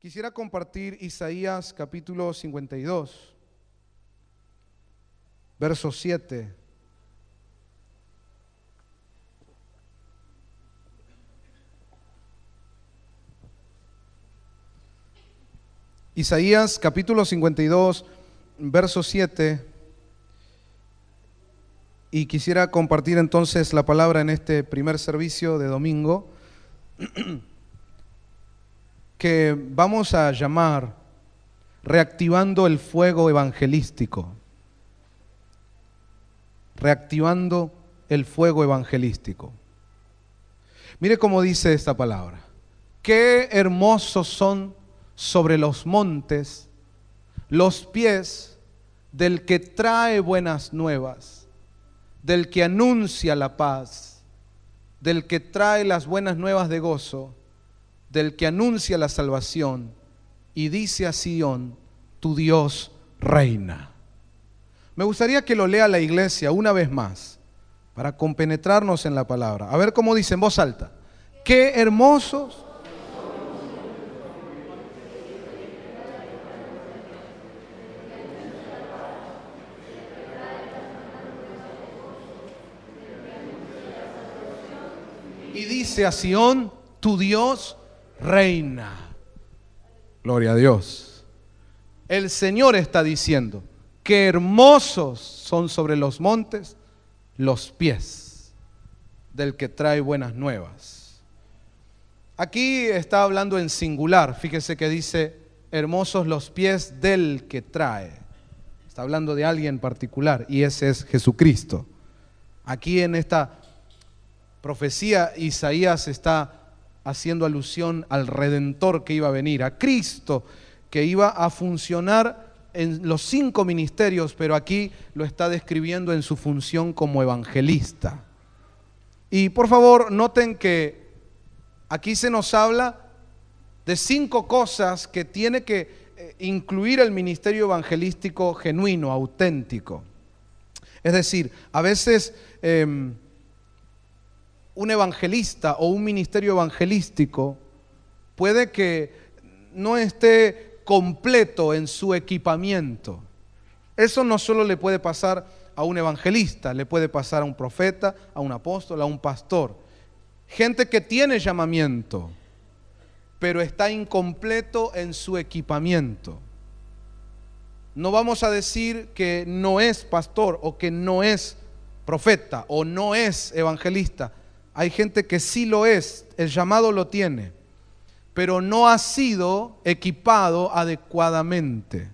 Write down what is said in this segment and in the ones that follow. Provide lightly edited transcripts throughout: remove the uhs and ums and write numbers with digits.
Quisiera compartir Isaías capítulo 52, verso 7. Isaías capítulo 52, verso 7. Y quisiera compartir entonces la palabra en este primer servicio de domingo, que vamos a llamar reactivando el fuego evangelístico. Reactivando el fuego evangelístico. Mire cómo dice esta palabra. Qué hermosos son sobre los montes los pies del que trae buenas nuevas, del que anuncia la paz, del que trae las buenas nuevas de gozo, del que anuncia la salvación y dice a Sión, tu Dios reina. Me gustaría que lo lea la iglesia una vez más para compenetrarnos en la palabra. A ver cómo dice en voz alta. Qué hermosos. Y dice a Sión, tu Dios reina. Gloria a Dios. El Señor está diciendo, qué hermosos son sobre los montes los pies del que trae buenas nuevas. Aquí está hablando en singular. Fíjese que dice, hermosos los pies del que trae. Está hablando de alguien particular y ese es Jesucristo. Aquí en esta profecía Isaías está haciendo alusión al Redentor que iba a venir, a Cristo que iba a funcionar en los 5 ministerios, pero aquí lo está describiendo en su función como evangelista. Y por favor noten que aquí se nos habla de 5 cosas que tiene que incluir el ministerio evangelístico genuino, auténtico. Es decir, a veces un evangelista o un ministerio evangelístico puede que no esté completo en su equipamiento. Eso no solo le puede pasar a un evangelista, le puede pasar a un profeta, a un apóstol, a un pastor. Gente que tiene llamamiento, pero está incompleto en su equipamiento. No vamos a decir que no es pastor o que no es profeta o no es evangelista. Hay gente que sí lo es, el llamado lo tiene, pero no ha sido equipado adecuadamente.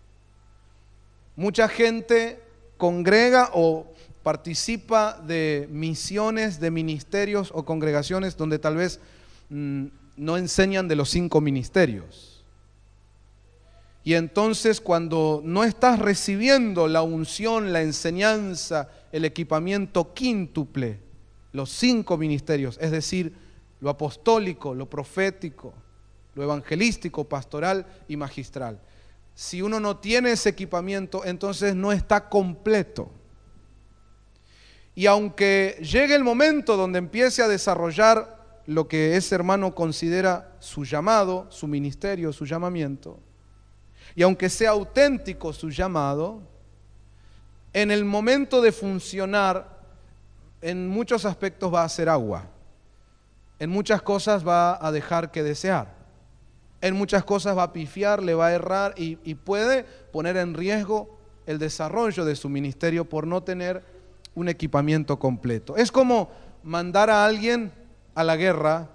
Mucha gente congrega o participa de misiones, de ministerios o congregaciones donde tal vez no enseñan de los 5 ministerios. Y entonces cuando no estás recibiendo la unción, la enseñanza, el equipamiento quíntuple, los 5 ministerios, es decir, lo apostólico, lo profético, lo evangelístico, pastoral y magistral. Si uno no tiene ese equipamiento, entonces no está completo. Y aunque llegue el momento donde empiece a desarrollar lo que ese hermano considera su llamado, su ministerio, su llamamiento, y aunque sea auténtico su llamado, en el momento de funcionar, en muchos aspectos va a hacer agua, en muchas cosas va a dejar que desear, en muchas cosas va a pifiar, le va a errar y puede poner en riesgo el desarrollo de su ministerio por no tener un equipamiento completo. Es como mandar a alguien a la guerra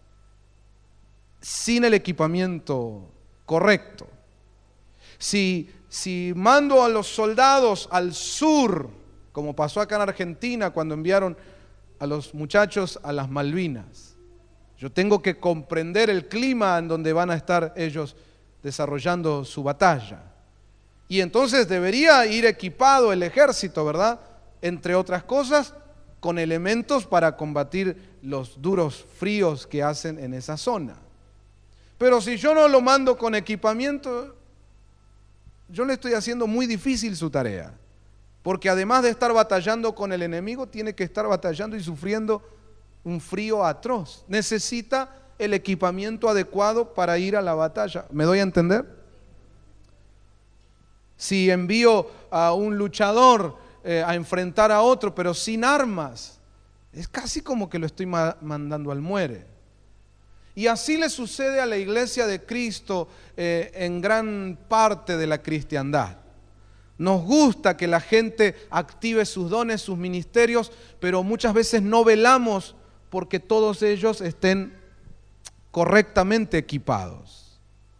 sin el equipamiento correcto. Si mando a los soldados al sur, como pasó acá en Argentina cuando enviaron a los muchachos a las Malvinas. Yo tengo que comprender el clima en donde van a estar ellos desarrollando su batalla. Y entonces debería ir equipado el ejército, ¿verdad? Entre otras cosas, con elementos para combatir los duros fríos que hacen en esa zona. Pero si yo no lo mando con equipamiento, yo le estoy haciendo muy difícil su tarea. Porque además de estar batallando con el enemigo, tiene que estar batallando y sufriendo un frío atroz. Necesita el equipamiento adecuado para ir a la batalla. ¿Me doy a entender? Si envío a un luchador a enfrentar a otro, pero sin armas, es casi como que lo estoy mandando al muere. Y así le sucede a la iglesia de Cristo en gran parte de la cristiandad. Nos gusta que la gente active sus dones, sus ministerios, pero muchas veces no velamos porque todos ellos estén correctamente equipados.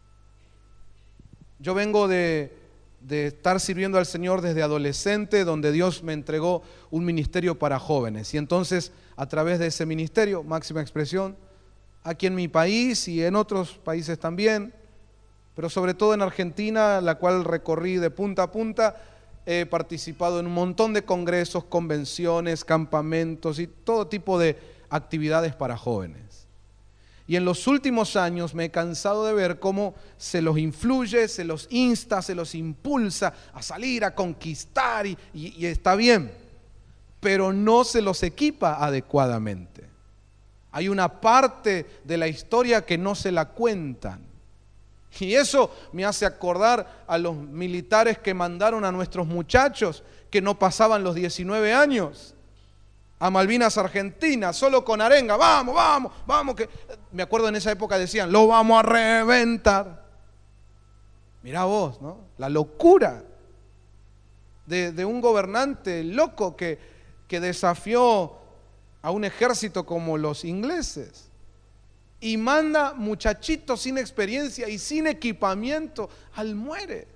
Yo vengo de estar sirviendo al Señor desde adolescente, donde Dios me entregó un ministerio para jóvenes. Y entonces, a través de ese ministerio, Máxima Expresión, aquí en mi país y en otros países también, pero sobre todo en Argentina, la cual recorrí de punta a punta, he participado en un montón de congresos, convenciones, campamentos y todo tipo de actividades para jóvenes. Y en los últimos años me he cansado de ver cómo se los influye, se los insta, se los impulsa a salir, a conquistar y está bien, pero no se los equipa adecuadamente. Hay una parte de la historia que no se la cuentan. Y eso me hace acordar a los militares que mandaron a nuestros muchachos que no pasaban los 19 años a Malvinas Argentina, solo con arenga, vamos, vamos, vamos, que me acuerdo en esa época decían, lo vamos a reventar. Mirá vos, ¿no? La locura de un gobernante loco que desafió a un ejército como los ingleses. Y manda muchachitos sin experiencia y sin equipamiento al muere.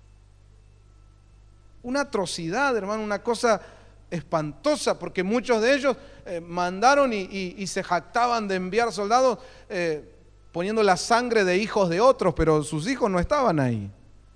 Una atrocidad, hermano, una cosa espantosa, porque muchos de ellos mandaron y se jactaban de enviar soldados poniendo la sangre de hijos de otros, pero sus hijos no estaban ahí.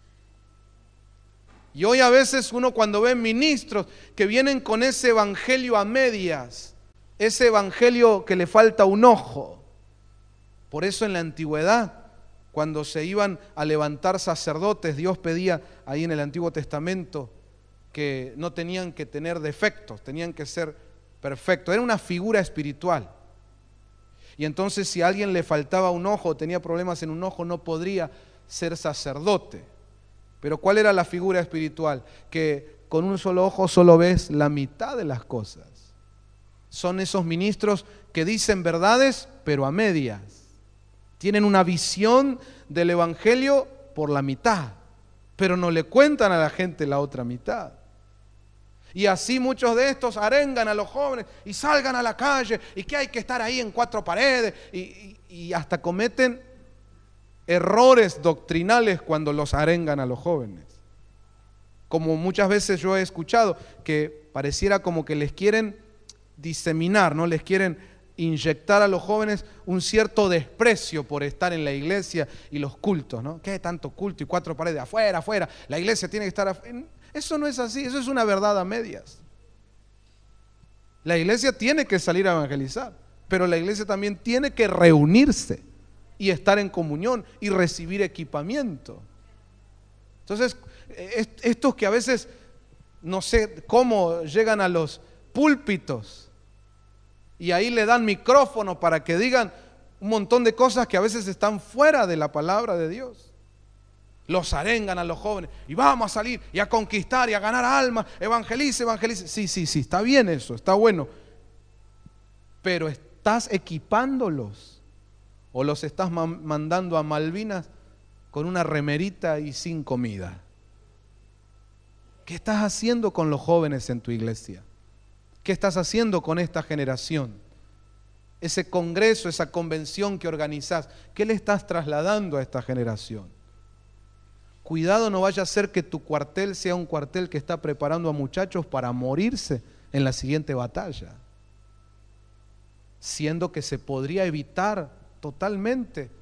Y hoy a veces uno cuando ve ministros que vienen con ese evangelio a medias, ese evangelio que le falta un ojo. Por eso en la antigüedad, cuando se iban a levantar sacerdotes, Dios pedía ahí en el Antiguo Testamento que no tenían que tener defectos, tenían que ser perfectos. Era una figura espiritual. Y entonces si a alguien le faltaba un ojo, tenía problemas en un ojo, no podría ser sacerdote. Pero ¿cuál era la figura espiritual? Que con un solo ojo solo ves la mitad de las cosas. Son esos ministros que dicen verdades, pero a medias. Tienen una visión del evangelio por la mitad, pero no le cuentan a la gente la otra mitad. Y así muchos de estos arengan a los jóvenes y salgan a la calle y que hay que estar ahí en cuatro paredes y hasta cometen errores doctrinales cuando los arengan a los jóvenes. Como muchas veces yo he escuchado que pareciera como que les quieren diseminar, ¿no? Les quieren inyectar a los jóvenes un cierto desprecio por estar en la iglesia y los cultos, ¿no? ¿Qué tanto culto y cuatro paredes? Afuera, afuera, la iglesia tiene que estar afuera. Eso no es así, eso es una verdad a medias. La iglesia tiene que salir a evangelizar, pero la iglesia también tiene que reunirse y estar en comunión y recibir equipamiento. Entonces, estos que a veces no sé cómo llegan a los púlpitos y ahí le dan micrófono para que digan un montón de cosas que a veces están fuera de la palabra de Dios. Los arengan a los jóvenes y vamos a salir y a conquistar y a ganar almas, evangelice, evangelice. Sí, está bien eso, está bueno. Pero ¿estás equipándolos o los estás mandando a Malvinas con una remerita y sin comida? ¿Qué estás haciendo con los jóvenes en tu iglesia? ¿Qué estás haciendo con esta generación? Ese congreso, esa convención que organizás, ¿qué le estás trasladando a esta generación? Cuidado, no vaya a ser que tu cuartel sea un cuartel que está preparando a muchachos para morirse en la siguiente batalla, siendo que se podría evitar totalmente.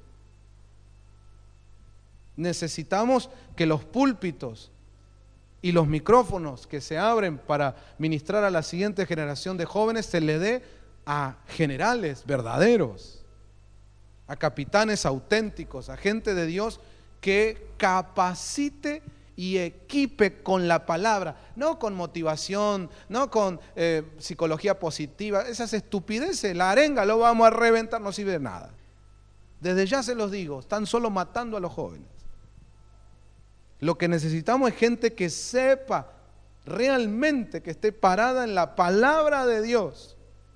Necesitamos que los púlpitos y los micrófonos que se abren para ministrar a la siguiente generación de jóvenes se le dé a generales verdaderos, a capitanes auténticos, a gente de Dios que capacite y equipe con la palabra, no con motivación, no con psicología positiva, esas estupideces, la arenga lo vamos a reventar, no sirve de nada. Desde ya se los digo, están solo matando a los jóvenes. Lo que necesitamos es gente que sepa realmente, que esté parada en la palabra de Dios.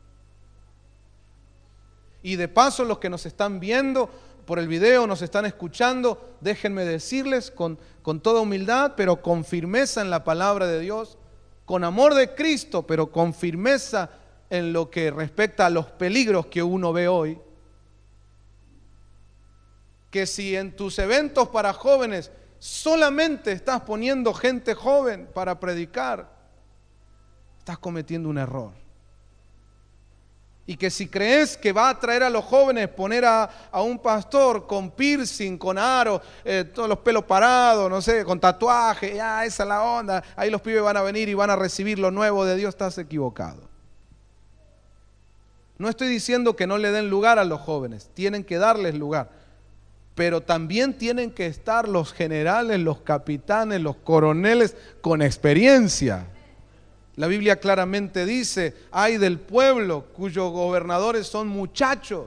Y de paso, los que nos están viendo por el video, nos están escuchando, déjenme decirles con toda humildad, pero con firmeza en la palabra de Dios, con amor de Cristo, pero con firmeza en lo que respecta a los peligros que uno ve hoy, que si en tus eventos para jóvenes solamente estás poniendo gente joven para predicar, estás cometiendo un error. Y que si crees que va a atraer a los jóvenes poner a un pastor con piercing, con aro, todos los pelos parados, no sé, con tatuaje, esa es la onda, ahí los pibes van a venir y van a recibir lo nuevo de Dios, estás equivocado. No estoy diciendo que no le den lugar a los jóvenes, tienen que darles lugar, pero también tienen que estar los generales, los capitanes, los coroneles con experiencia. La Biblia claramente dice, ay del pueblo cuyos gobernadores son muchachos.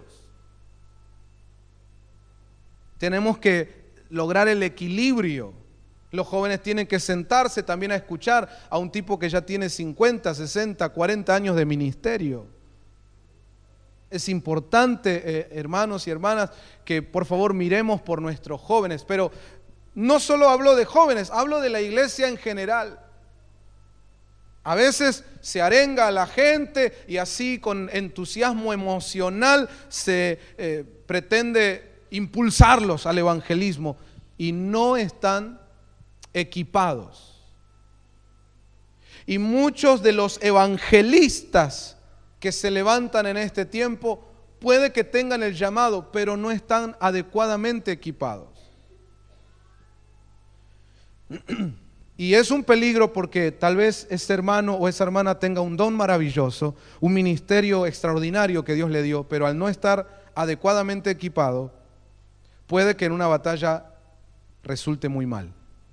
Tenemos que lograr el equilibrio. Los jóvenes tienen que sentarse también a escuchar a un tipo que ya tiene 50, 60, 40 años de ministerio. Es importante, hermanos y hermanas, que por favor miremos por nuestros jóvenes. Pero no solo hablo de jóvenes, hablo de la iglesia en general. A veces se arenga a la gente y así con entusiasmo emocional se pretende impulsarlos al evangelismo y no están equipados. Y muchos de los evangelistas que se levantan en este tiempo puede que tengan el llamado, pero no están adecuadamente equipados. Y es un peligro porque tal vez ese hermano o esa hermana tenga un don maravilloso, un ministerio extraordinario que Dios le dio, pero al no estar adecuadamente equipado, puede que en una batalla resulte muy mal.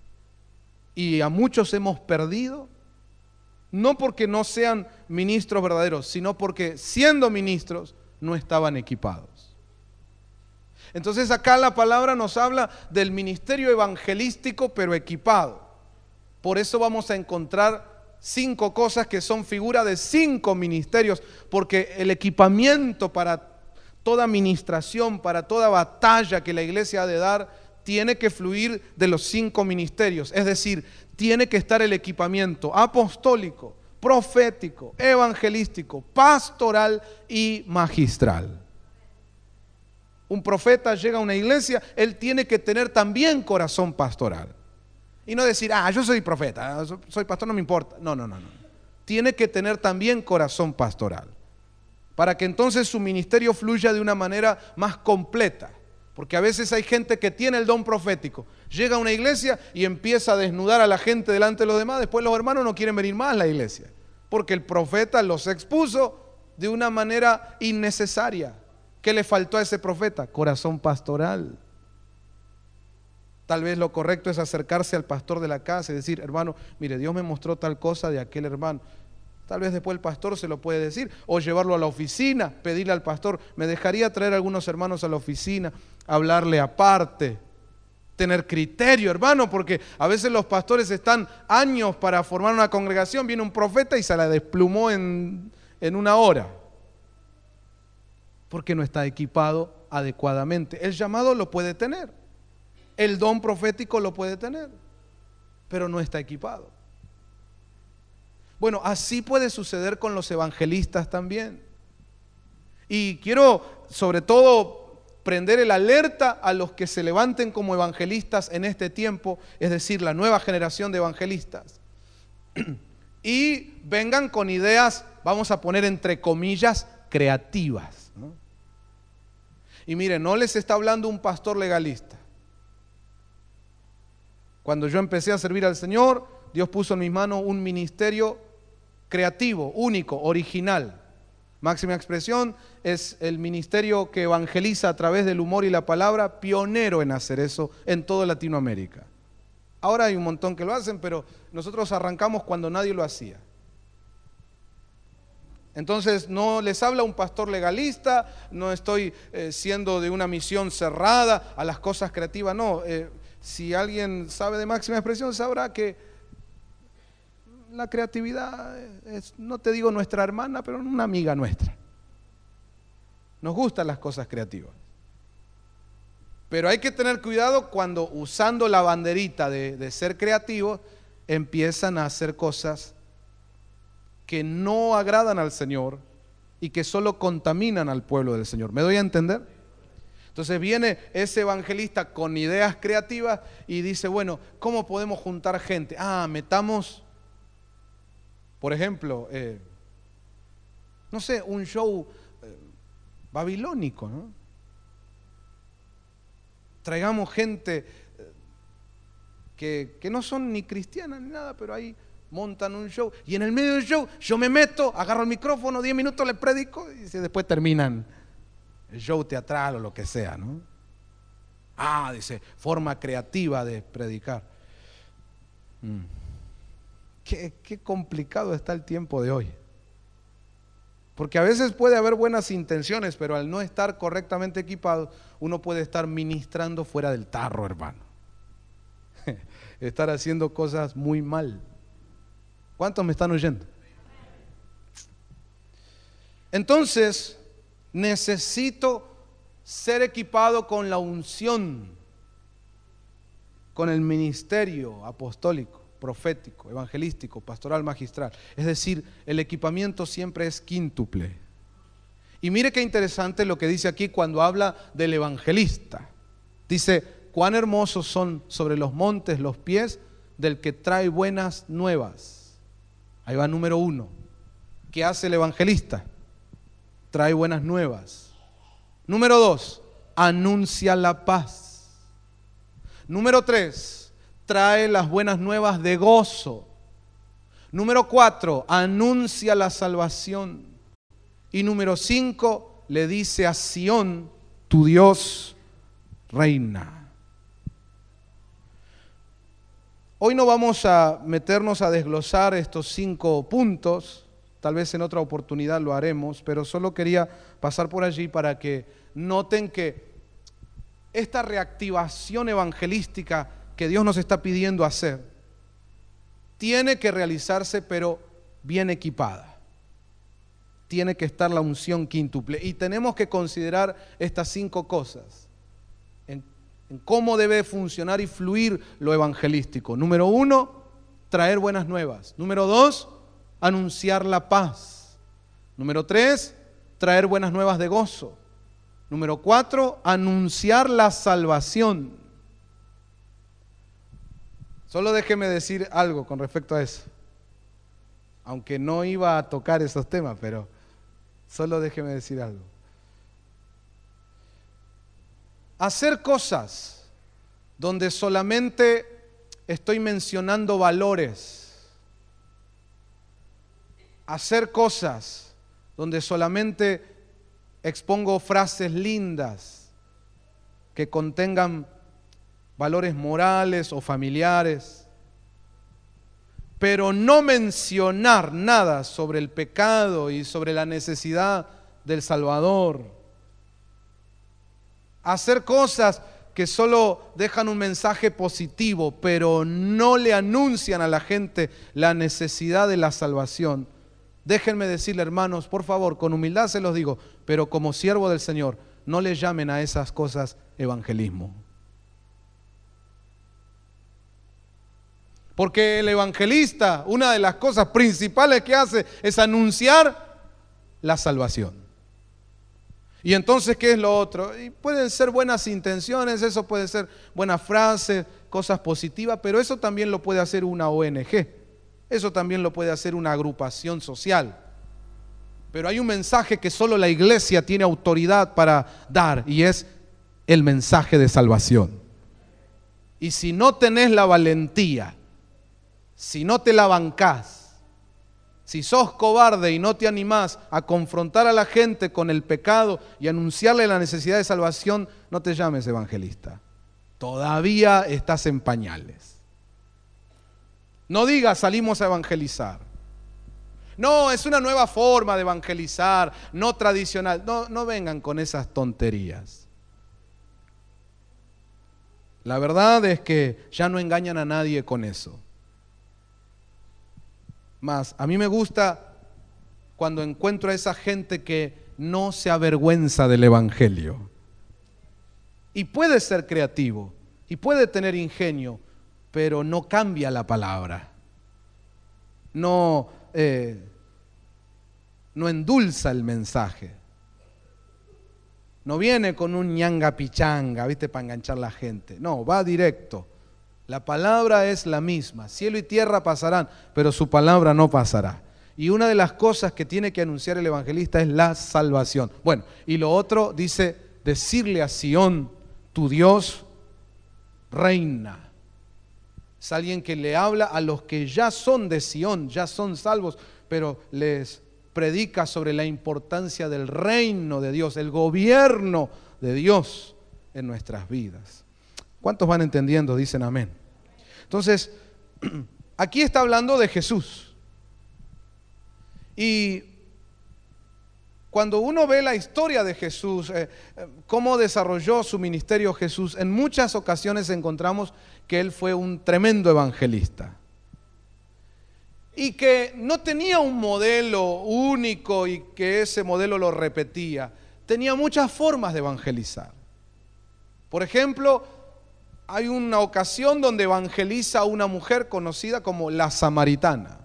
Y a muchos hemos perdido, no porque no sean ministros verdaderos, sino porque siendo ministros no estaban equipados. Entonces acá la palabra nos habla del ministerio evangelístico, pero equipado. Por eso vamos a encontrar 5 cosas que son figura de 5 ministerios, porque el equipamiento para toda administración, para toda batalla que la iglesia ha de dar, tiene que fluir de los 5 ministerios. Es decir, tiene que estar el equipamiento apostólico, profético, evangelístico, pastoral y magistral. Un profeta llega a una iglesia, él tiene que tener también corazón pastoral. Y no decir, yo soy profeta, soy pastor, no me importa. No. Tiene que tener también corazón pastoral, para que entonces su ministerio fluya de una manera más completa. Porque a veces hay gente que tiene el don profético, llega a una iglesia y empieza a desnudar a la gente delante de los demás, después los hermanos no quieren venir más a la iglesia, porque el profeta los expuso de una manera innecesaria. ¿Qué le faltó a ese profeta? Corazón pastoral. Tal vez lo correcto es acercarse al pastor de la casa y decir, hermano, mire, Dios me mostró tal cosa de aquel hermano. Tal vez después el pastor se lo puede decir, o llevarlo a la oficina, pedirle al pastor, me dejaría traer a algunos hermanos a la oficina, hablarle aparte, tener criterio, hermano, porque a veces los pastores están años para formar una congregación, viene un profeta y se la desplumó en una hora, porque no está equipado adecuadamente. El llamado lo puede tener. El don profético lo puede tener, pero no está equipado. Bueno, así puede suceder con los evangelistas también. Y quiero sobre todo prender el alerta a los que se levanten como evangelistas en este tiempo, es decir, la nueva generación de evangelistas. Y vengan con ideas, vamos a poner entre comillas, creativas, ¿no? Y miren, no les está hablando un pastor legalista. Cuando yo empecé a servir al Señor, Dios puso en mis manos un ministerio creativo, único, original. Máxima Expresión es el ministerio que evangeliza a través del humor y la palabra, pionero en hacer eso en toda Latinoamérica. Ahora hay un montón que lo hacen, pero nosotros arrancamos cuando nadie lo hacía. Entonces no les habla un pastor legalista, no estoy siendo de una misión cerrada a las cosas creativas, no. Si alguien sabe de máxima expresión sabrá que la creatividad es, no te digo nuestra hermana, pero una amiga nuestra. Nos gustan las cosas creativas. Pero hay que tener cuidado cuando usando la banderita de ser creativos empiezan a hacer cosas que no agradan al Señor y que solo contaminan al pueblo del Señor. ¿Me doy a entender? Entonces viene ese evangelista con ideas creativas y dice, bueno, ¿cómo podemos juntar gente? Metamos, por ejemplo, no sé, un show babilónico, ¿no? Traigamos gente que no son ni cristianas ni nada, pero ahí montan un show y en el medio del show yo me meto, agarro el micrófono, 10 minutos le predico y después terminan el show teatral o lo que sea, ¿no? Dice, forma creativa de predicar. Qué complicado está el tiempo de hoy. Porque a veces puede haber buenas intenciones, pero al no estar correctamente equipado, uno puede estar ministrando fuera del tarro, hermano. Estar haciendo cosas muy mal. ¿Cuántos me están oyendo? Entonces, necesito ser equipado con la unción, con el ministerio apostólico, profético, evangelístico, pastoral, magistral. Es decir, el equipamiento siempre es quíntuple. Y mire qué interesante lo que dice aquí cuando habla del evangelista. Dice, cuán hermosos son sobre los montes los pies del que trae buenas nuevas. Ahí va número 1. ¿Qué hace el evangelista? Trae buenas nuevas. Número 2, anuncia la paz. Número 3, trae las buenas nuevas de gozo. Número 4, anuncia la salvación. Y número 5, le dice a Sión, tu Dios reina. Hoy no vamos a meternos a desglosar estos 5 puntos, tal vez en otra oportunidad lo haremos, pero solo quería pasar por allí para que noten que esta reactivación evangelística que Dios nos está pidiendo hacer, tiene que realizarse pero bien equipada. Tiene que estar la unción quíntuple y tenemos que considerar estas 5 cosas en cómo debe funcionar y fluir lo evangelístico. Número 1, traer buenas nuevas. Número 2, anunciar la paz. Número 3, traer buenas nuevas de gozo. Número 4, anunciar la salvación. Solo déjeme decir algo con respecto a eso. Aunque no iba a tocar esos temas, pero solo déjeme decir algo. Hacer cosas donde solamente estoy mencionando valores. Hacer cosas donde solamente expongo frases lindas que contengan valores morales o familiares, pero no mencionar nada sobre el pecado y sobre la necesidad del Salvador. Hacer cosas que solo dejan un mensaje positivo, pero no le anuncian a la gente la necesidad de la salvación. Déjenme decirle, hermanos, por favor, con humildad se los digo, pero como siervo del Señor, no le llamen a esas cosas evangelismo. Porque el evangelista, una de las cosas principales que hace es anunciar la salvación. Y entonces, ¿qué es lo otro? Y pueden ser buenas intenciones, eso puede ser buenas frases, cosas positivas, pero eso también lo puede hacer una ONG, eso también lo puede hacer una agrupación social. Pero hay un mensaje que solo la iglesia tiene autoridad para dar y es el mensaje de salvación. Y si no tenés la valentía, si no te la bancás, si sos cobarde y no te animás a confrontar a la gente con el pecado y anunciarle la necesidad de salvación, no te llames evangelista. Todavía estás en pañales. No digas salimos a evangelizar. No, es una nueva forma de evangelizar, no tradicional. No, no vengan con esas tonterías. La verdad es que ya no engañan a nadie con eso. Más, a mí me gusta cuando encuentro a esa gente que no se avergüenza del evangelio. Y puede ser creativo, y puede tener ingenio, pero no cambia la palabra. No endulza el mensaje. No viene con un ñanga pichanga, ¿viste? Para enganchar a la gente. No, va directo. La palabra es la misma. Cielo y tierra pasarán, pero su palabra no pasará. Y una de las cosas que tiene que anunciar el evangelista es la salvación. Bueno, y lo otro dice, decirle a Sión, tu Dios reina. Es alguien que le habla a los que ya son de Sión, ya son salvos, pero les predica sobre la importancia del reino de Dios, el gobierno de Dios en nuestras vidas. ¿Cuántos van entendiendo? Dicen amén. Entonces, aquí está hablando de Jesús. Y cuando uno ve la historia de Jesús, cómo desarrolló su ministerio Jesús, en muchas ocasiones encontramos que él fue un tremendo evangelista. Y que no tenía un modelo único y que ese modelo lo repetía. Tenía muchas formas de evangelizar. Por ejemplo, hay una ocasión donde evangeliza a una mujer conocida como la samaritana.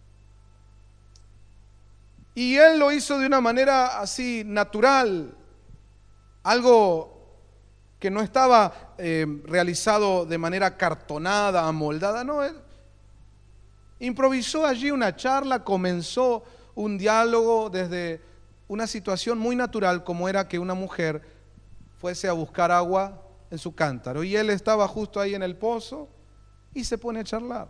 Y él lo hizo de una manera así natural, algo que no estaba realizado de manera cartonada, amoldada, no, él improvisó allí una charla, comenzó un diálogo desde una situación muy natural como era que una mujer fuese a buscar agua en su cántaro y él estaba justo ahí en el pozo y se pone a charlar.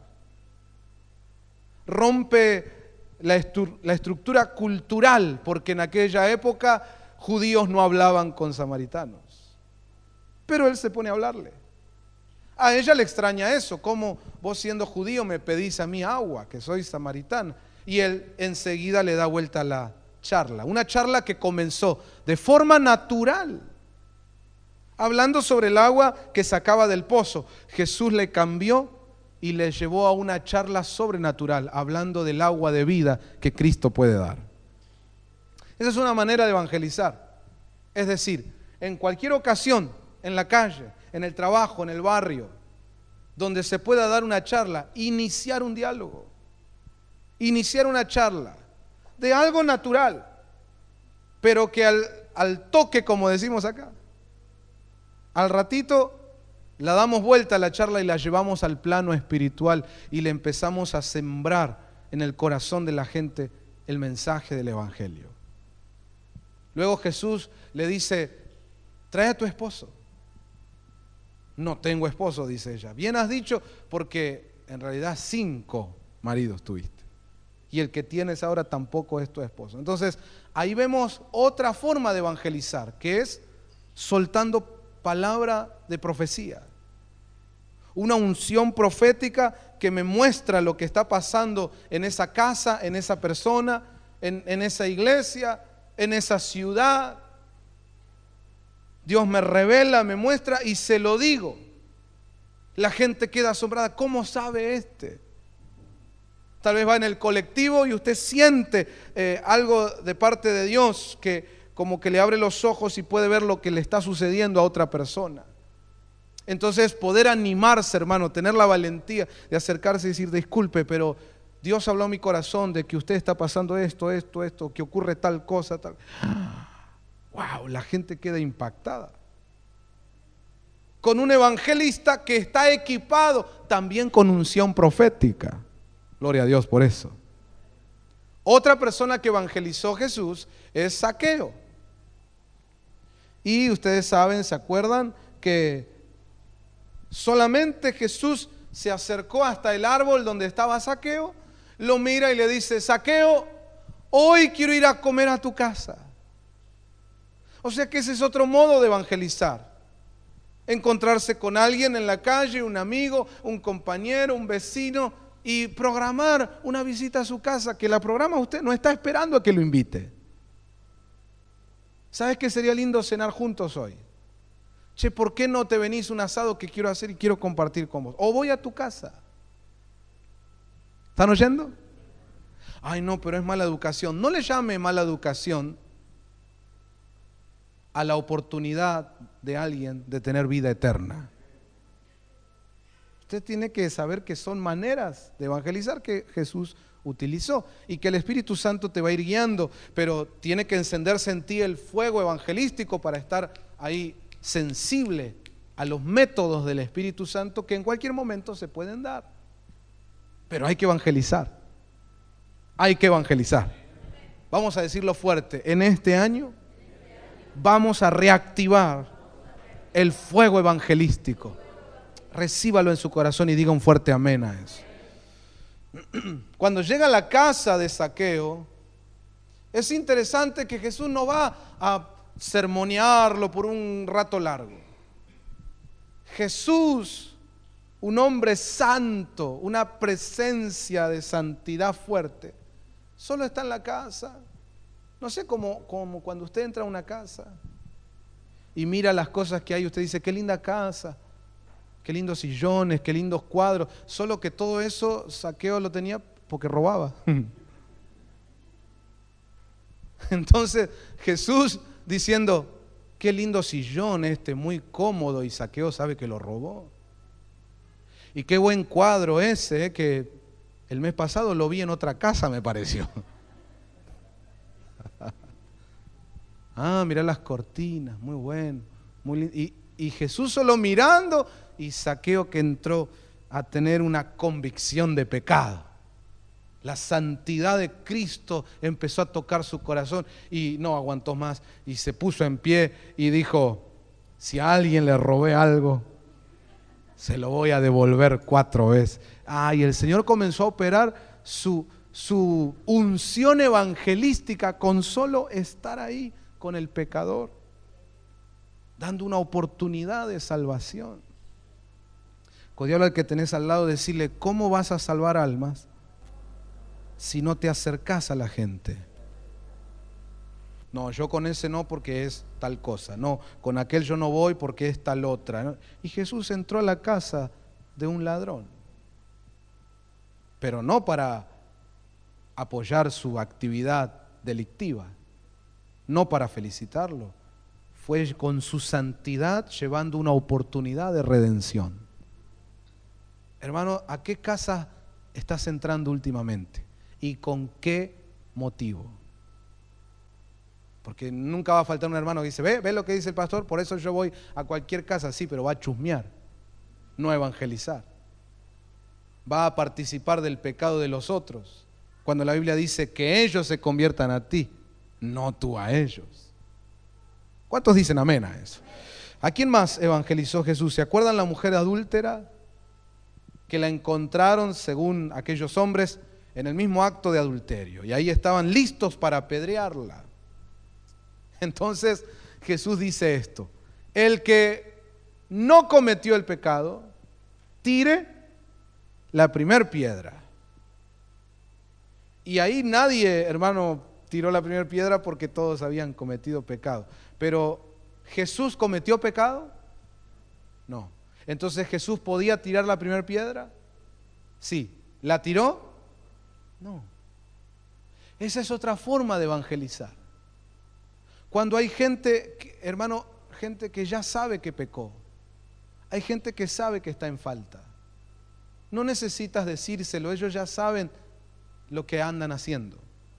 Rompe la estructura cultural, porque en aquella época judíos no hablaban con samaritanos, pero él se pone a hablarle. A ella le extraña eso, como vos siendo judío me pedís a mí agua, que soy samaritano. Y él enseguida le da vuelta a la charla, una charla que comenzó de forma natural, hablando sobre el agua que sacaba del pozo. Jesús le cambió y le llevó a una charla sobrenatural, hablando del agua de vida que Cristo puede dar. Esa es una manera de evangelizar. Es decir, en cualquier ocasión, en la calle, en el trabajo, en el barrio, donde se pueda dar una charla, iniciar un diálogo, iniciar una charla de algo natural, pero que al toque, como decimos acá, al ratito la damos vuelta a la charla y la llevamos al plano espiritual y le empezamos a sembrar en el corazón de la gente el mensaje del evangelio. Luego Jesús le dice, trae a tu esposo. No tengo esposo, dice ella. Bien has dicho, porque en realidad 5 maridos tuviste. Y el que tienes ahora tampoco es tu esposo. Entonces, ahí vemos otra forma de evangelizar, que es soltando palabra de profecía. Una unción profética que me muestra lo que está pasando en esa casa, en esa persona, en esa iglesia, en esa ciudad. Dios me revela, me muestra y se lo digo. La gente queda asombrada. ¿Cómo sabe este? Tal vez va en el colectivo y usted siente algo de parte de Dios que como que le abre los ojos y puede ver lo que le está sucediendo a otra persona. Entonces poder animarse, hermano, tener la valentía de acercarse y decir, disculpe, pero Dios habló a mi corazón de que usted está pasando esto, que ocurre tal cosa, tal. Wow, la gente queda impactada. Con un evangelista que está equipado también con unción profética. Gloria a Dios por eso. Otra persona que evangelizó Jesús es Zaqueo. Y ustedes saben, ¿se acuerdan? Que solamente Jesús se acercó hasta el árbol donde estaba Zaqueo, lo mira y le dice, Zaqueo, hoy quiero ir a comer a tu casa. O sea que ese es otro modo de evangelizar. Encontrarse con alguien en la calle, un amigo, un compañero, un vecino, y programar una visita a su casa, que la programa usted, no está esperando a que lo invite. ¿Sabes qué sería lindo cenar juntos hoy? Che, ¿por qué no te venís un asado que quiero hacer y quiero compartir con vos? O voy a tu casa. ¿Están oyendo? Ay, no, pero es mala educación. No le llame mala educación a la oportunidad de alguien de tener vida eterna. Usted tiene que saber que son maneras de evangelizar que Jesús utilizó y que el Espíritu Santo te va a ir guiando, pero tiene que encenderse en ti el fuego evangelístico para estar ahí sensible a los métodos del Espíritu Santo que en cualquier momento se pueden dar. Pero hay que evangelizar. Hay que evangelizar. Vamos a decirlo fuerte. En este año vamos a reactivar el fuego evangelístico. Recíbalo en su corazón y diga un fuerte amén a eso. Cuando llega a la casa de Zaqueo, es interesante que Jesús no va a sermonearlo por un rato largo. Jesús, un hombre santo, una presencia de santidad fuerte, solo está en la casa. No sé, como cuando usted entra a una casa y mira las cosas que hay, usted dice, qué linda casa, qué lindos sillones, qué lindos cuadros, solo que todo eso Zaqueo lo tenía porque robaba. Entonces Jesús diciendo, qué lindo sillón este, muy cómodo, y Zaqueo sabe que lo robó. Y qué buen cuadro ese, que el mes pasado lo vi en otra casa, me pareció. Ah, mirá las cortinas, muy bueno, muy lindo. Y Jesús solo mirando, y Zaqueo que entró a tener una convicción de pecado. La santidad de Cristo empezó a tocar su corazón y no aguantó más y se puso en pie y dijo, si a alguien le robé algo, se lo voy a devolver 4 veces. Y el Señor comenzó a operar su unción evangelística con solo estar ahí con el pecador, dando una oportunidad de salvación. Codiablo al que tenés al lado, decirle, ¿cómo vas a salvar almas si no te acercás a la gente? No, yo con ese no porque es tal cosa. No, con aquel yo no voy porque es tal otra, ¿no? Y Jesús entró a la casa de un ladrón, pero no para apoyar su actividad delictiva, no para felicitarlo. Fue con su santidad llevando una oportunidad de redención. Hermano, ¿a qué casa estás entrando últimamente? ¿Y con qué motivo? Porque nunca va a faltar un hermano que dice, ve lo que dice el pastor, por eso yo voy a cualquier casa, sí, pero va a chusmear, no a evangelizar. Va a participar del pecado de los otros, cuando la Biblia dice que ellos se conviertan a ti, no tú a ellos. ¿Cuántos dicen amén a eso? ¿A quién más evangelizó Jesús? ¿Se acuerdan la mujer adúltera que la encontraron, según aquellos hombres, en el mismo acto de adulterio? Y ahí estaban listos para apedrearla. Entonces Jesús dice esto: el que no cometió el pecado, tire la primer piedra. Y ahí nadie, hermano, tiró la primera piedra porque todos habían cometido pecado. Pero ¿Jesús cometió pecado? No. Entonces ¿Jesús podía tirar la primera piedra? Sí. ¿La tiró? No. Esa es otra forma de evangelizar. Cuando hay gente, hermano, gente que ya sabe que pecó. Hay gente que sabe que está en falta. No necesitas decírselo, ellos ya saben lo que andan haciendo.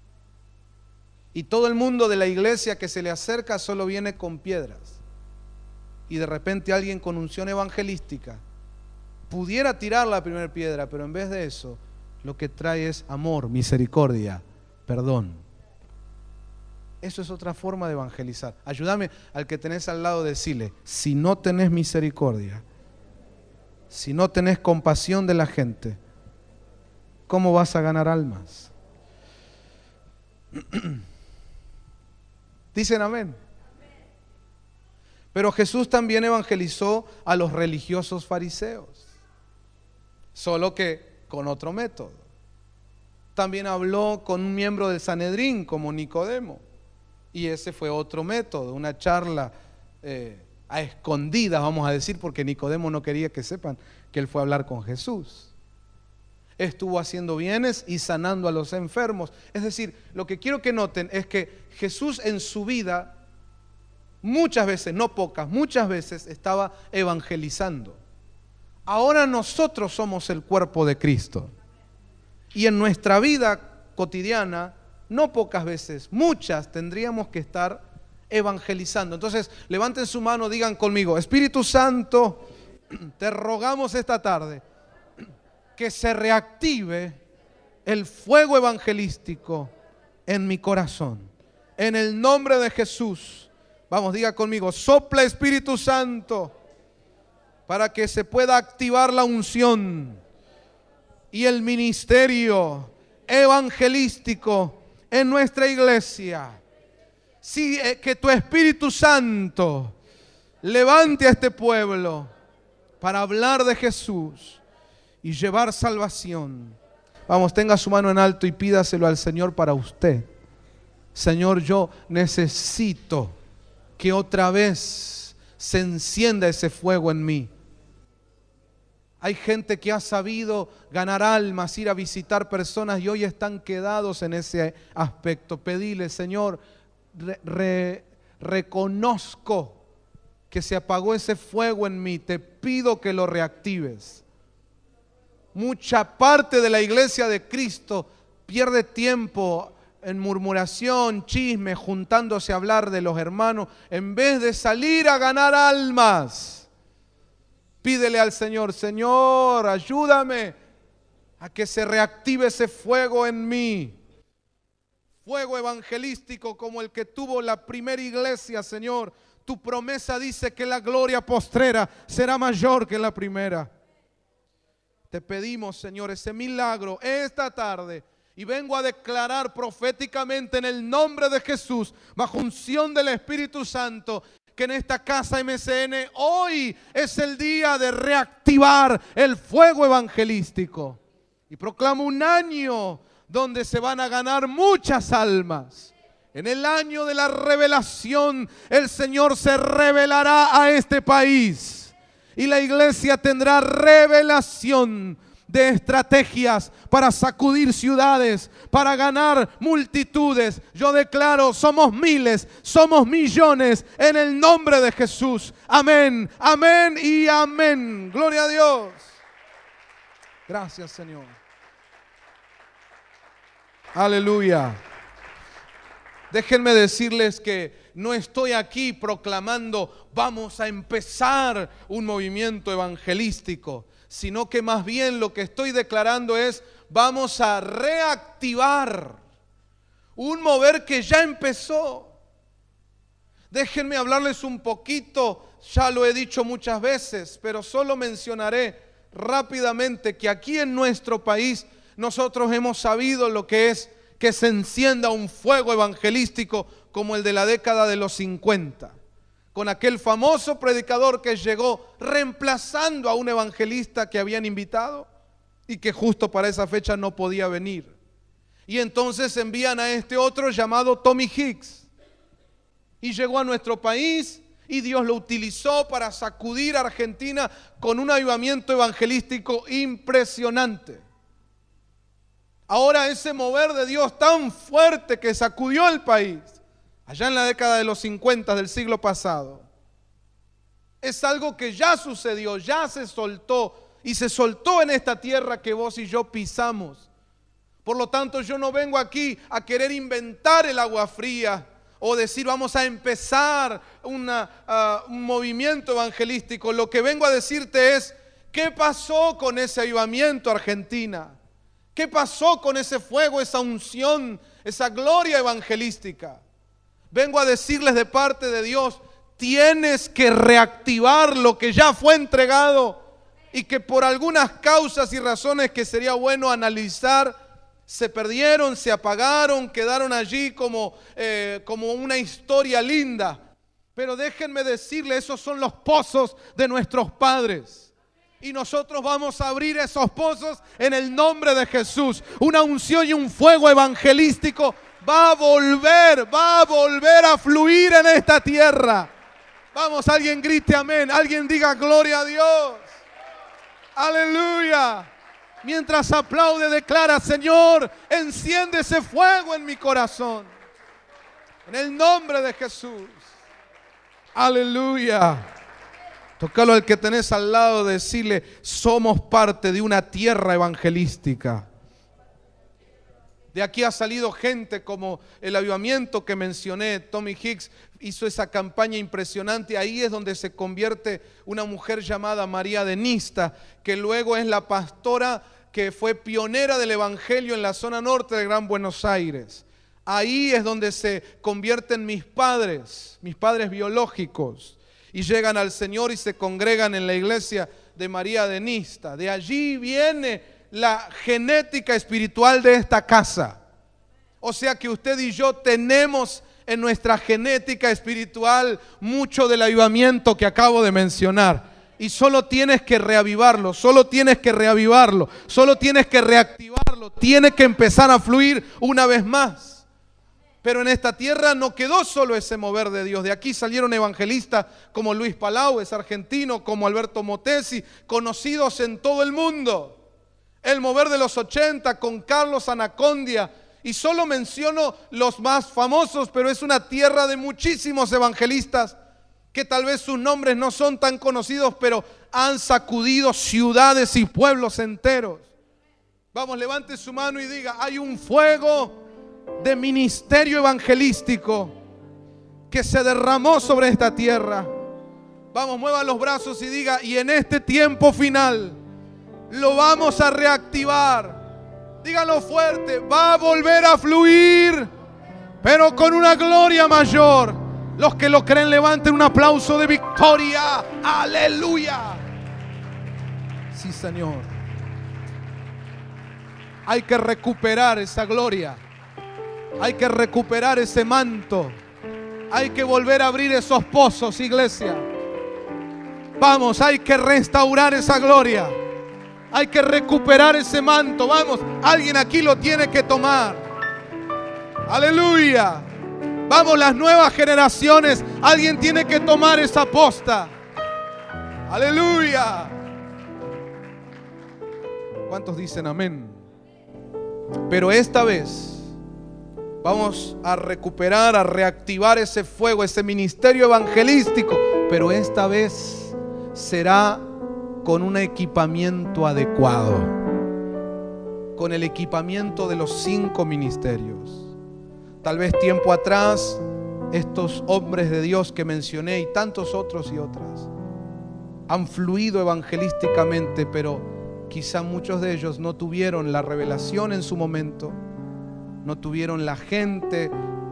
Y todo el mundo de la iglesia que se le acerca solo viene con piedras. Y de repente alguien con unción evangelística pudiera tirar la primera piedra, pero en vez de eso, lo que trae es amor, misericordia, perdón. Eso es otra forma de evangelizar. Ayúdame al que tenés al lado, decirle, si no tenés misericordia, si no tenés compasión de la gente, ¿cómo vas a ganar almas? Dicen amén. Pero Jesús también evangelizó a los religiosos fariseos. Solo que con otro método. También habló con un miembro del Sanedrín como Nicodemo, y ese fue otro método, una charla a escondidas, vamos a decir, porque Nicodemo no quería que sepan que él fue a hablar con Jesús. Estuvo haciendo bienes y sanando a los enfermos. Es decir, lo que quiero que noten es que Jesús en su vida muchas veces, no pocas, muchas veces estaba evangelizando. Ahora nosotros somos el cuerpo de Cristo. Y en nuestra vida cotidiana, no pocas veces, muchas tendríamos que estar evangelizando. Entonces, levanten su mano, digan conmigo: Espíritu Santo, te rogamos esta tarde que se reactive el fuego evangelístico en mi corazón. En el nombre de Jesús. Vamos, diga conmigo: sopla Espíritu Santo para que se pueda activar la unción y el ministerio evangelístico en nuestra iglesia. Sí, que tu Espíritu Santo levante a este pueblo para hablar de Jesús y llevar salvación. Vamos, tenga su mano en alto y pídaselo al Señor para usted. Señor, yo necesito que otra vez se encienda ese fuego en mí. Hay gente que ha sabido ganar almas, ir a visitar personas y hoy están quedados en ese aspecto. Pedile: Señor, reconozco que se apagó ese fuego en mí, te pido que lo reactives. Mucha parte de la iglesia de Cristo pierde tiempo en murmuración, chisme, juntándose a hablar de los hermanos, en vez de salir a ganar almas. Pídele al Señor: Señor, ayúdame a que se reactive ese fuego en mí. Fuego evangelístico como el que tuvo la primera iglesia, Señor. Tu promesa dice que la gloria postrera será mayor que la primera. Te pedimos, Señor, ese milagro esta tarde. Y vengo a declarar proféticamente en el nombre de Jesús, bajo unción del Espíritu Santo, que en esta casa MCN hoy es el día de reactivar el fuego evangelístico. Y proclamo un año donde se van a ganar muchas almas. En el año de la revelación, el Señor se revelará a este país. Y la iglesia tendrá revelación de estrategias para sacudir ciudades, para ganar multitudes. Yo declaro: somos miles, somos millones, en el nombre de Jesús. Amén, amén y amén. Gloria a Dios. Gracias, Señor. Aleluya. Déjenme decirles que no estoy aquí proclamando vamos a empezar un movimiento evangelístico, sino que más bien lo que estoy declarando es vamos a reactivar un mover que ya empezó. Déjenme hablarles un poquito, ya lo he dicho muchas veces, pero solo mencionaré rápidamente que aquí en nuestro país nosotros hemos sabido lo que es que se encienda un fuego evangelístico como el de la década de los 50, con aquel famoso predicador que llegó reemplazando a un evangelista que habían invitado y que justo para esa fecha no podía venir. Y entonces envían a este otro llamado Tommy Hicks. Y llegó a nuestro país y Dios lo utilizó para sacudir a Argentina con un avivamiento evangelístico impresionante. Ahora ese mover de Dios tan fuerte que sacudió el país, allá en la década de los 50 del siglo pasado, es algo que ya sucedió, ya se soltó y se soltó en esta tierra que vos y yo pisamos. Por lo tanto, yo no vengo aquí a querer inventar el agua fría o decir vamos a empezar un movimiento evangelístico. Lo que vengo a decirte es ¿qué pasó con ese avivamiento, Argentina? ¿Qué pasó con ese fuego, esa unción, esa gloria evangelística? Vengo a decirles de parte de Dios, tienes que reactivar lo que ya fue entregado y que por algunas causas y razones que sería bueno analizar, se perdieron, se apagaron, quedaron allí como una historia linda. Pero déjenme decirles, esos son los pozos de nuestros padres. Y nosotros vamos a abrir esos pozos en el nombre de Jesús. Una unción y un fuego evangelístico va a volver a fluir en esta tierra. Vamos, alguien grite amén, alguien diga gloria a Dios. Aleluya. Mientras aplaude, declara: Señor, enciende ese fuego en mi corazón. En el nombre de Jesús. Aleluya. Tócalo al que tenés al lado, decirle: somos parte de una tierra evangelística. De aquí ha salido gente como el avivamiento que mencioné. Tommy Hicks hizo esa campaña impresionante. Ahí es donde se convierte una mujer llamada María de Nista, que luego es la pastora que fue pionera del evangelio en la zona norte de Gran Buenos Aires. Ahí es donde se convierten mis padres biológicos, y llegan al Señor y se congregan en la iglesia de María de Nista. De allí viene la genética espiritual de esta casa. O sea que usted y yo tenemos en nuestra genética espiritual mucho del avivamiento que acabo de mencionar. Y solo tienes que reavivarlo, solo tienes que reavivarlo, solo tienes que reactivarlo. Tiene que empezar a fluir una vez más. Pero en esta tierra no quedó solo ese mover de Dios. De aquí salieron evangelistas como Luis Palau, es argentino, como Alberto Motesi, conocidos en todo el mundo. El mover de los 80 con Carlos Anacondia. Y solo menciono los más famosos, pero es una tierra de muchísimos evangelistas que tal vez sus nombres no son tan conocidos, pero han sacudido ciudades y pueblos enteros. Vamos, levante su mano y diga: hay un fuego de ministerio evangelístico que se derramó sobre esta tierra. Vamos, mueva los brazos y diga: y en este tiempo final lo vamos a reactivar. Dígalo fuerte: va a volver a fluir, pero con una gloria mayor. Los que lo creen, levanten un aplauso de victoria. Aleluya. Sí, Señor. Hay que recuperar esa gloria. Hay que recuperar ese manto. Hay que volver a abrir esos pozos, iglesia. Vamos, hay que restaurar esa gloria. Hay que recuperar ese manto. Vamos, alguien aquí lo tiene que tomar. Aleluya. Vamos, las nuevas generaciones. Alguien tiene que tomar esa posta. Aleluya. ¿Cuántos dicen amén? Pero esta vez vamos a recuperar, a reactivar ese fuego, ese ministerio evangelístico. Pero esta vez será con un equipamiento adecuado, con el equipamiento de los 5 ministerios. Tal vez tiempo atrás, estos hombres de Dios que mencioné y tantos otros y otras han fluido evangelísticamente, pero quizá muchos de ellos no tuvieron la revelación en su momento, no tuvieron la gente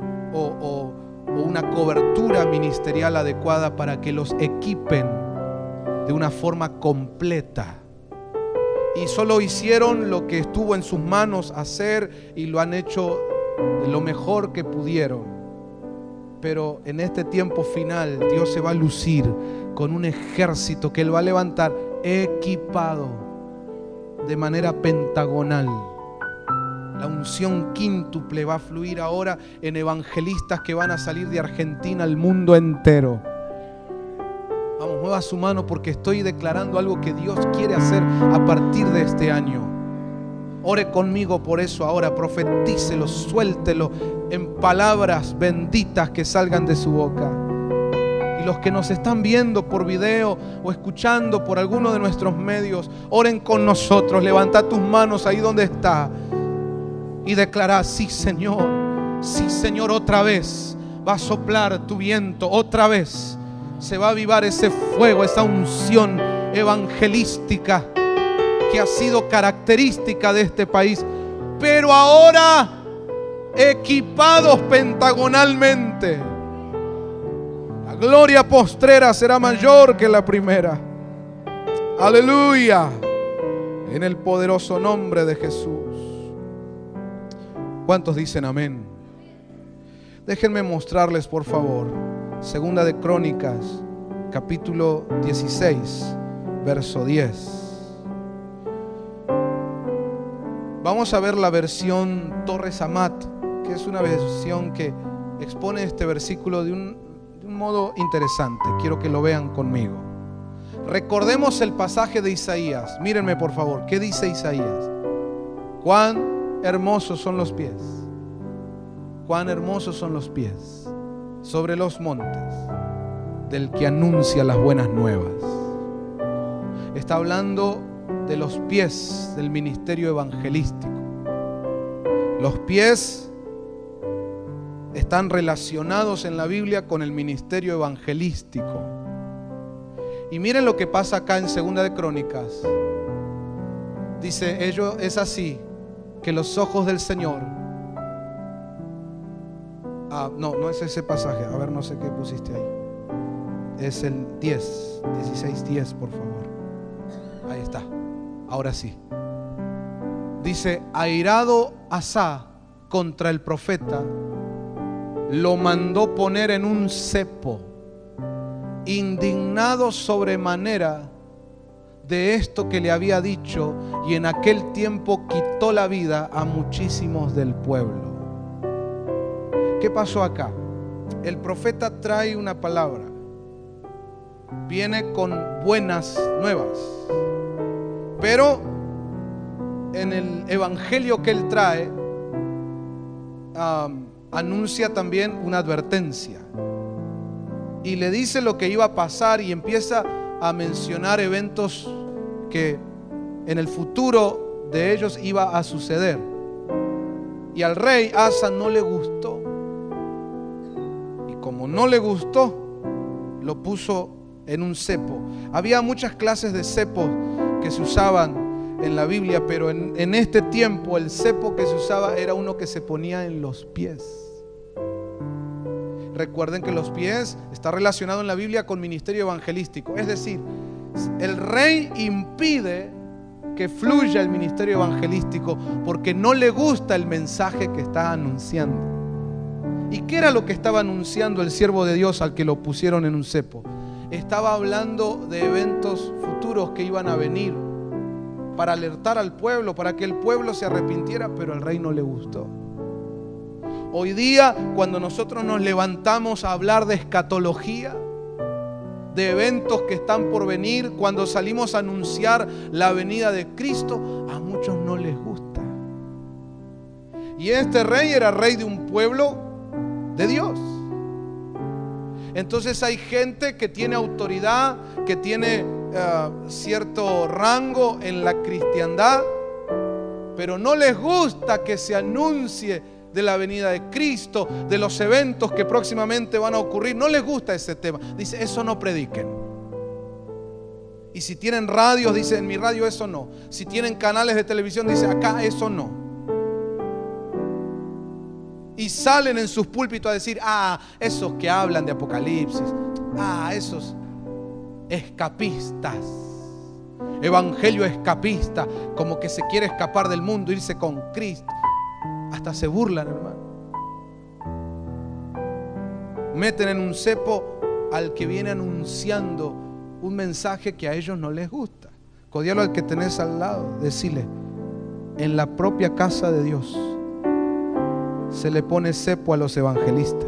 o una cobertura ministerial adecuada para que los equipen de una forma completa. Y solo hicieron lo que estuvo en sus manos hacer y lo han hecho de lo mejor que pudieron. Pero en este tiempo final Dios se va a lucir con un ejército que Él va a levantar equipado de manera pentagonal. La unción quíntuple va a fluir ahora en evangelistas que van a salir de Argentina al mundo entero. Vamos, mueva su mano porque estoy declarando algo que Dios quiere hacer a partir de este año. Ore conmigo por eso ahora, profetícelo, suéltelo en palabras benditas que salgan de su boca. Y los que nos están viendo por video o escuchando por alguno de nuestros medios, oren con nosotros. Levanta tus manos ahí donde está y declara: sí, Señor, otra vez va a soplar tu viento, otra vez se va a avivar ese fuego, esa unción evangelística que ha sido característica de este país, pero ahora equipados pentagonalmente. La gloria postrera será mayor que la primera. Aleluya. En el poderoso nombre de Jesús. ¿Cuántos dicen amén? Déjenme mostrarles, por favor, Segunda de Crónicas, capítulo 16, verso 10. Vamos a ver la versión Torres Amat, que es una versión que expone este versículo de un modo interesante. Quiero que lo vean conmigo. Recordemos el pasaje de Isaías. Mírenme por favor, ¿qué dice Isaías? Cuán hermosos son los pies, cuán hermosos son los pies sobre los montes del que anuncia las buenas nuevas. Está hablando de los pies del ministerio evangelístico. Los pies están relacionados en la Biblia con el ministerio evangelístico. Y miren lo que pasa acá en Segunda de Crónicas. Dice, ello es así que los ojos del Señor. No es ese pasaje. A ver, no sé qué pusiste ahí. Es el 16:10, por favor. Ahí está. Ahora sí. Dice, airado Asá contra el profeta, lo mandó poner en un cepo, indignado sobremanera de esto que le había dicho, y en aquel tiempo quitó la vida a muchísimos del pueblo. ¿Qué pasó acá? El profeta trae una palabra, viene con buenas nuevas, pero en el evangelio que él trae anuncia también una advertencia y le dice lo que iba a pasar, y empieza a mencionar eventos que en el futuro de ellos iba a suceder. Y al rey Asa no le gustó, y como no le gustó, lo puso en un cepo. Había muchas clases de cepos que se usaban en la Biblia, pero en este tiempo el cepo que se usaba era uno que se ponía en los pies. Recuerden que los pies está relacionado en la Biblia con ministerio evangelístico. Es decir, el rey impide que fluya el ministerio evangelístico porque no le gusta el mensaje que está anunciando. ¿Y qué era lo que estaba anunciando el siervo de Dios al que lo pusieron en un cepo? Estaba hablando de eventos futuros que iban a venir para alertar al pueblo, para que el pueblo se arrepintiera, pero al rey no le gustó. Hoy día, cuando nosotros nos levantamos a hablar de escatología, de eventos que están por venir, cuando salimos a anunciar la venida de Cristo, a muchos no les gusta. Y este rey era rey de un pueblo de Dios. Entonces hay gente que tiene autoridad, que tiene cierto rango en la cristiandad, pero no les gusta que se anuncie de la venida de Cristo, de los eventos que próximamente van a ocurrir. No les gusta ese tema. Dice, eso no prediquen. Y si tienen radios, dice, en mi radio eso no. Si tienen canales de televisión, dice, acá eso no. Y salen en sus púlpitos a decir, esos que hablan de Apocalipsis, esos escapistas, evangelio escapista, como que se quiere escapar del mundo, irse con Cristo. Hasta se burlan, hermano. Meten en un cepo al que viene anunciando un mensaje que a ellos no les gusta. Codialo al que tenés al lado, decile, en la propia casa de Dios se le pone cepo a los evangelistas.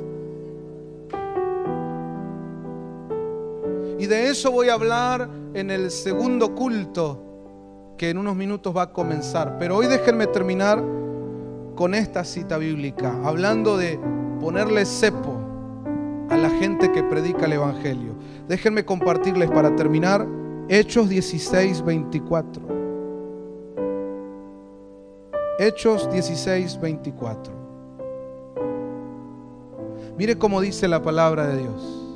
Y de eso voy a hablar en el segundo culto que en unos minutos va a comenzar. Pero hoy déjenme terminar con esta cita bíblica, hablando de ponerle cepo a la gente que predica el evangelio. Déjenme compartirles para terminar Hechos 16:24. Hechos 16:24. Mire cómo dice la palabra de Dios.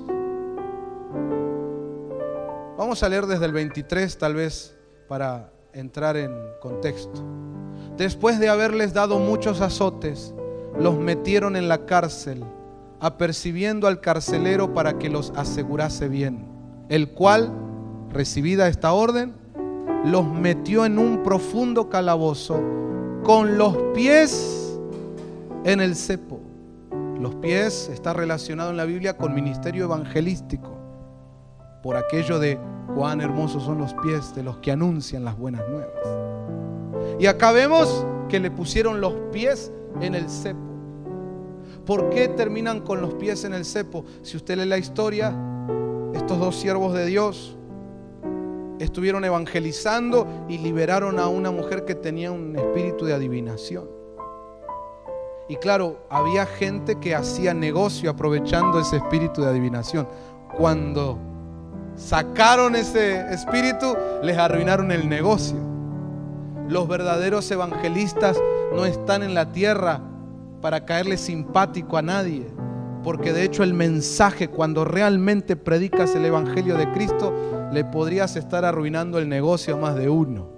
Vamos a leer desde el 23, tal vez para entrar en contexto. Después de haberles dado muchos azotes, los metieron en la cárcel, apercibiendo al carcelero para que los asegurase bien, el cual, recibida esta orden, los metió en un profundo calabozo con los pies en el cepo. Los pies está relacionado en la Biblia con ministerio evangelístico, por aquello de cuán hermosos son los pies de los que anuncian las buenas nuevas. Y acá vemos que le pusieron los pies en el cepo. ¿Por qué terminan con los pies en el cepo? Si usted lee la historia, estos dos siervos de Dios estuvieron evangelizando y liberaron a una mujer que tenía un espíritu de adivinación. Y claro, había gente que hacía negocio aprovechando ese espíritu de adivinación. Cuando sacaron ese espíritu, les arruinaron el negocio. Los verdaderos evangelistas no están en la tierra para caerle simpático a nadie, porque de hecho el mensaje, cuando realmente predicas el evangelio de Cristo, le podrías estar arruinando el negocio a más de uno.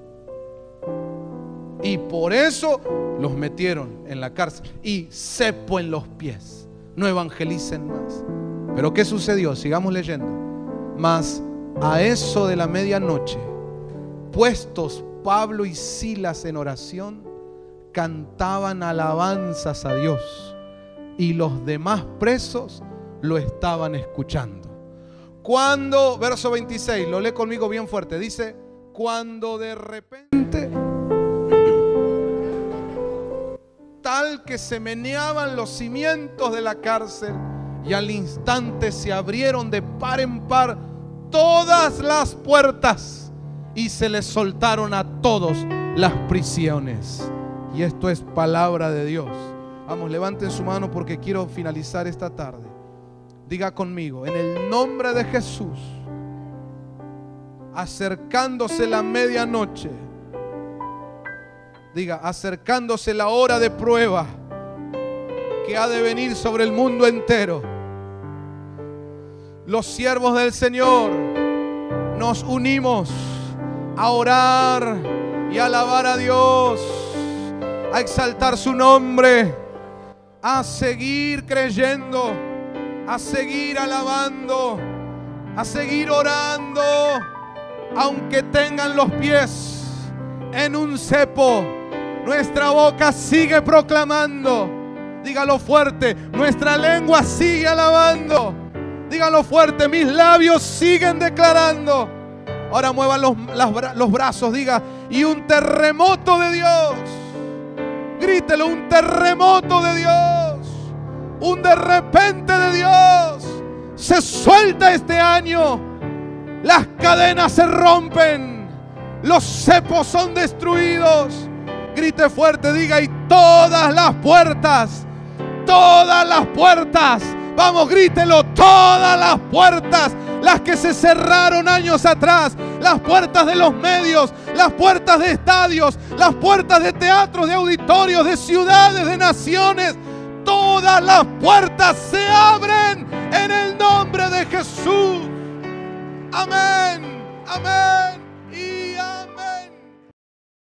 Y por eso los metieron en la cárcel y cepo en los pies. No evangelicen más. Pero ¿qué sucedió? Sigamos leyendo. Mas a eso de la medianoche, puestos Pablo y Silas en oración, cantaban alabanzas a Dios, y los demás presos lo estaban escuchando. Cuando, verso 26, lo lee conmigo bien fuerte, dice: cuando de repente, tal que se meneaban los cimientos de la cárcel, y al instante se abrieron de par en par todas las puertas, y se les soltaron a todos las prisiones. Y esto es palabra de Dios. Vamos, levanten su mano porque quiero finalizar esta tarde. Diga conmigo: en el nombre de Jesús, acercándose la medianoche, diga, acercándose la hora de prueba que ha de venir sobre el mundo entero, los siervos del Señor nos unimos a orar y a alabar a Dios, a exaltar su nombre, a seguir creyendo, a seguir alabando, a seguir orando, aunque tengan los pies en un cepo. Nuestra boca sigue proclamando. Dígalo fuerte: nuestra lengua sigue alabando. Dígalo fuerte: mis labios siguen declarando. Ahora muevan los brazos, diga: y un terremoto de Dios. Grítelo: un terremoto de Dios, un de repente de Dios se suelta este año. Las cadenas se rompen, los cepos son destruidos. Grite fuerte, diga: y todas las puertas, vamos, grítelo: todas las puertas, las que se cerraron años atrás, las puertas de los medios, las puertas de estadios, las puertas de teatros, de auditorios, de ciudades, de naciones, todas las puertas se abren en el nombre de Jesús. Amén, amén.